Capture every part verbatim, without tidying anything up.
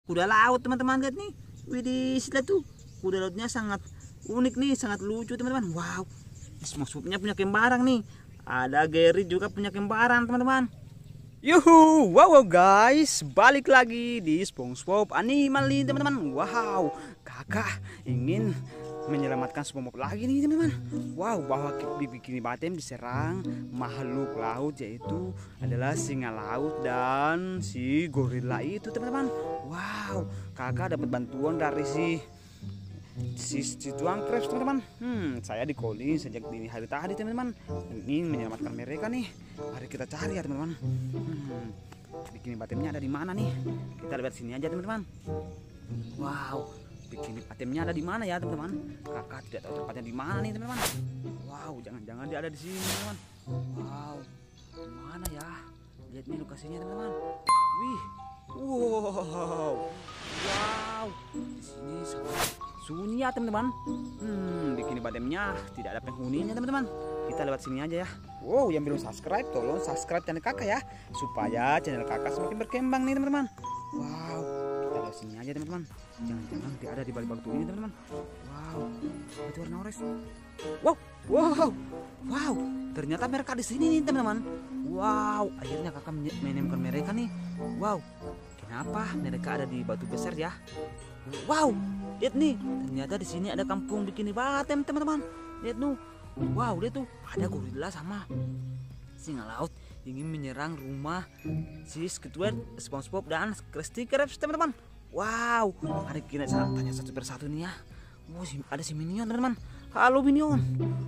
kuda laut teman-teman, lihat nih. Widih, lihat tuh. Kuda lautnya sangat unik nih, sangat lucu teman-teman. Wow. SpongeBob-nya punya kembaran nih. Ada Gary juga punya kembaran teman-teman. Yuhu, wow, wow guys, balik lagi di SpongeBob Animal nih teman-teman. Wow, kakak ingin menyelamatkan SpongeBob lagi nih teman-teman. Wow, bahwa Bikini Bottom diserang makhluk laut, yaitu adalah singa laut dan si gorila itu teman-teman. Wow, kakak dapat bantuan dari si si, si tuang Krabs teman-teman. Hmm, saya di calling sejak dini hari tadi teman-teman, ingin menyelamatkan mereka nih. Mari kita cari ya teman-teman. Hmm, Bikini Bottomnya ada di mana nih? Kita lihat sini aja teman-teman. Wow, Bikini Bottomnya ada di mana ya teman-teman? Kakak tidak tahu tempatnya di mana nih teman-teman. Wow, jangan-jangan dia ada di sini teman-teman. Wow, di mana ya? Lihat nih lokasinya teman-teman. Wih, wow, wow, di sini sunyi ya teman-teman. Hmm, Bikini Bottomnya tidak ada penghuninya teman-teman. Kita lewat sini aja ya. Wow, yang belum subscribe tolong subscribe channel kakak ya, supaya channel kakak semakin berkembang nih teman-teman. Wow, kita lewat sini aja teman-teman. Jangan-jangan dia ada di balik batu ini teman-teman. Wow, itu warna orange. Wow, wow, wow. Ternyata mereka di sini nih teman-teman. Wow, akhirnya kakak menemukan mereka nih. Wow, kenapa mereka ada di batu besar ya? Wow, lihat nih, ternyata di sini ada kampung Bikini Bottom teman-teman. Lihat tuh, wow, lihat tuh, ada gorila sama singa laut ingin menyerang rumah si Squidward, SpongeBob dan Krusty Krabs teman-teman. Wow, mari kita tanya satu persatu nih ya. Wow, ada si Minion teman-teman. Halo Minion.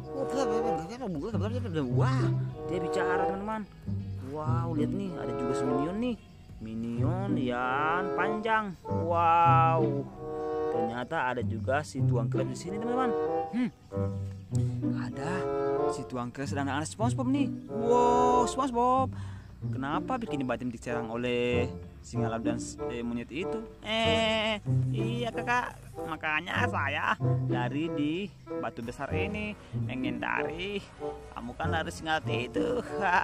Wah, dia bicara teman-teman. Wow, lihat nih, ada juga si Minion nih. Minion yang panjang. Wow, ternyata ada juga si tuang Krabs di sini teman-teman. Hmm, ada si tuang Krabs dan ada SpongeBob nih. Wow, SpongeBob, kenapa Bikini Bottom diserang oleh singa laut dan eh, monyet itu? Eh, iya kakak, makanya saya dari di batu besar ini menghindari kamu kan dari singa laut itu.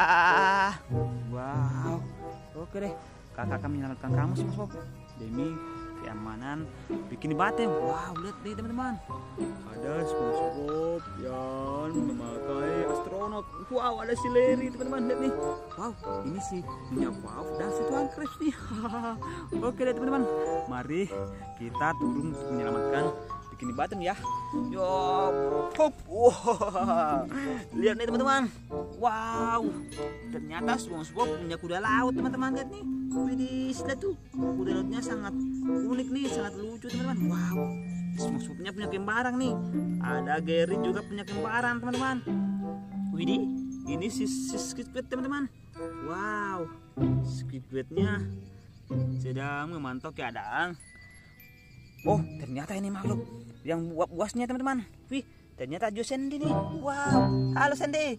Wow, oke deh, kakak akan menyelamatkan kamu SpongeBob demi keamanan Bikini Bottom. Wow, lihat nih teman-teman, ada SpongeBob yang memakai astronot. Wow, ada si Larry teman-teman, lihat nih. Wow, ini si Nyonya Puff dan si tuan Krabs nih. Oke deh teman-teman, mari kita turun untuk menyelamatkan Bikini Bottom ya. Yo, hop. Wow, lihat nih teman-teman. Wow, ternyata SpongeBob punya kuda laut teman-teman, lihat nih. Widih, lihat tuh, kuda lautnya sangat unik nih, sangat lucu teman-teman. Wow, SpongeBob-nya punya kembaran nih. Ada Gary juga punya kembaran teman-teman. Widih, ini si, si Squidward teman-teman. Wow, Squidward-nya sedang memantau keadaan. Oh, ternyata ini makhluk yang buas-buasnya teman-teman. Wih, ternyata Jo Sandy nih. Wow, halo Sandy.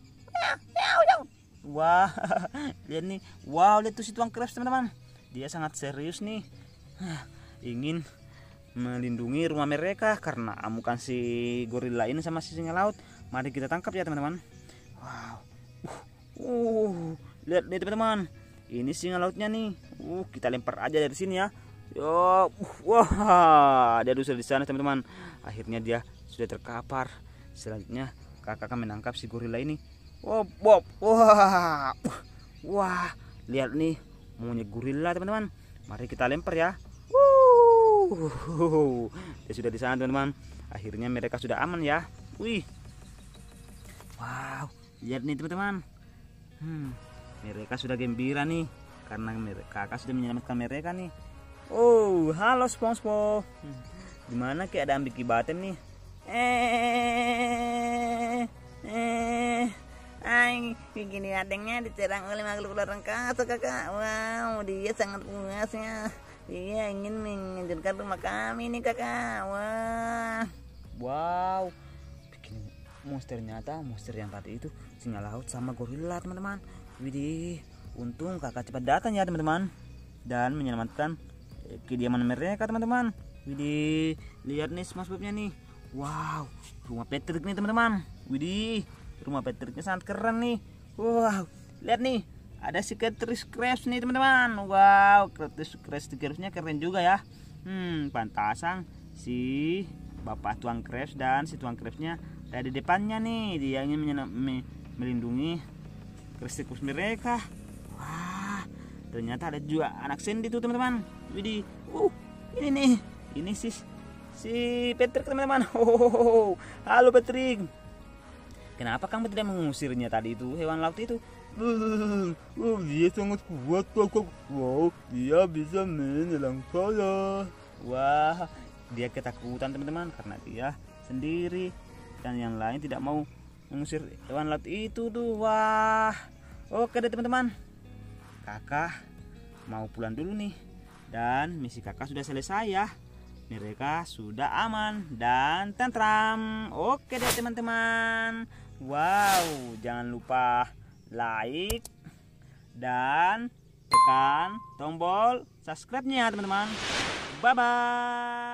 Wah, lihat nih. Wow, lihat tuh si tuang Krabs teman-teman. Dia sangat serius nih, ingin melindungi rumah mereka karena amukan si gorila ini sama si singa laut. Mari kita tangkap ya teman-teman. Wow, uh, uh, lihat nih teman-teman. Ini singa lautnya nih. Uh, kita lempar aja dari sini ya. Yo, uh, wah, dia sudah di sana teman-teman. Akhirnya dia sudah terkapar. Selanjutnya kakak akan menangkap si gorila ini. Wow, wow, wah, wah, lihat nih, monyet gorila teman-teman. Mari kita lempar ya. Wuh, dia sudah di sana teman-teman. Akhirnya mereka sudah aman ya. Wih, wow, lihat nih teman-teman. Hmm, mereka sudah gembira nih karena kakak sudah menyelamatkan mereka nih. Oh, halo SpongeBob. Gimana keadaan Bikini Bottom nih? Eh, eh. Ay, Bikini Bottomnya diserang oleh makhluk luar angkasa kakak. Wow, dia sangat puasnya. Dia ingin menghancurkan rumah kami nih kakak. Wah, wow, bikin monster, ternyata monster yang tadi itu singa laut sama gorila teman-teman. Widih, untung kakak cepat datang ya teman-teman dan menyelamatkan kediaman mereka teman-teman. Widih, lihat nih SpongeBob-nya nih. Wow, rumah Patrick nih teman-teman. Widih, rumah Patricknya sangat keren nih. Wow, lihat nih, ada si Krusty Krabs nih teman-teman. Wow, Krusty Krabsnya keren juga ya. Hmm, pantasan si bapak tuang Krabs dan si tuang Krabsnya ada di depannya nih. Dia ingin menyenam, me, melindungi Krusty-Krusty mereka. Wah, ternyata ada juga anak Sandy tuh teman-teman. Widih, uh, ini nih, ini si si Patrick teman-teman. Oh, halo Patrick. Kenapa kamu tidak mengusirnya tadi itu hewan laut itu? Oh, dia sangat kuat, kakak. Wow, dia bisa menyelam saya. Wah, dia ketakutan teman-teman karena dia sendiri dan yang lain tidak mau mengusir hewan laut itu tuh. Wah, oke deh teman-teman, kakak mau pulang dulu nih dan misi kakak sudah selesai ya. Mereka sudah aman dan tentram. Oke deh teman-teman. Wow, jangan lupa like dan tekan tombol subscribe-nya teman-teman. Bye bye.